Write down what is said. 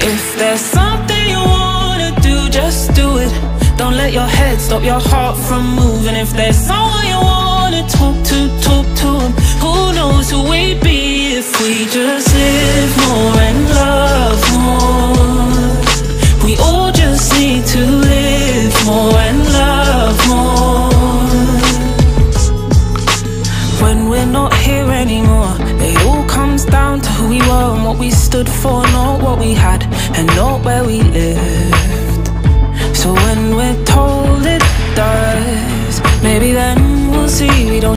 If there's something you wanna do, just do it. Don't let your head stop your heart from moving. If there's someone you wanna talk to him. Who knows who we'd be if we just live more and love more. We all just need to live more and love more. When we're not here anymore, it all comes down to who we were and what we stood for, not what we had and not where we lived. So when we're told it does, maybe then we'll see we don't